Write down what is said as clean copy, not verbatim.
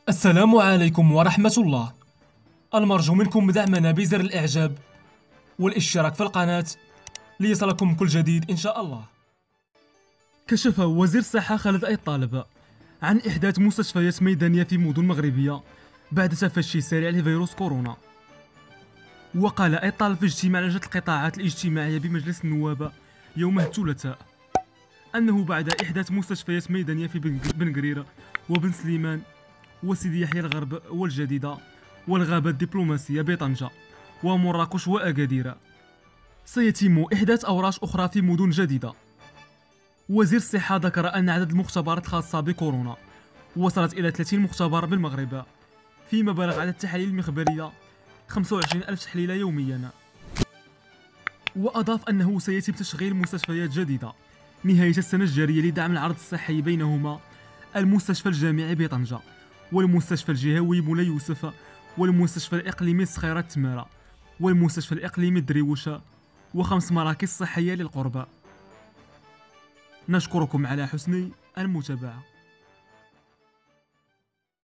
السلام عليكم ورحمة الله. المرجو منكم دعمنا بزر الإعجاب والاشتراك في القناة ليصلكم كل جديد إن شاء الله. كشف وزير الصحة خالد أي طالب عن إحداث مستشفيات ميدانية في مدن مغربية بعد تفشي سريع لفيروس كورونا. وقال أي طالب في اجتماع لجنة القطاعات الاجتماعية بمجلس النواب يوم الثلاثاء أنه بعد إحداث مستشفيات ميدانية في بن قرير وبن سليمان وسيدي يحيى الغرب والجديدة والغابة الدبلوماسية بطنجة ومراكش وأكادير، سيتم إحداث أوراش أخرى في مدن جديدة. وزير الصحة ذكر أن عدد المختبرات الخاصة بكورونا وصلت إلى 30 مختبر بالمغرب، فيما بلغ عدد التحاليل المخبرية 25,000 تحليل يوميا. وأضاف أنه سيتم تشغيل مستشفيات جديدة نهاية السنة الجارية لدعم العرض الصحي، بينهما المستشفى الجامعي بطنجة والمستشفى الجهوي مولاي يوسف والمستشفى الإقليمي صخيرات تمارة والمستشفى الإقليمي دريوشة و5 مراكز صحية للقربى. نشكركم على حسن المتابعة.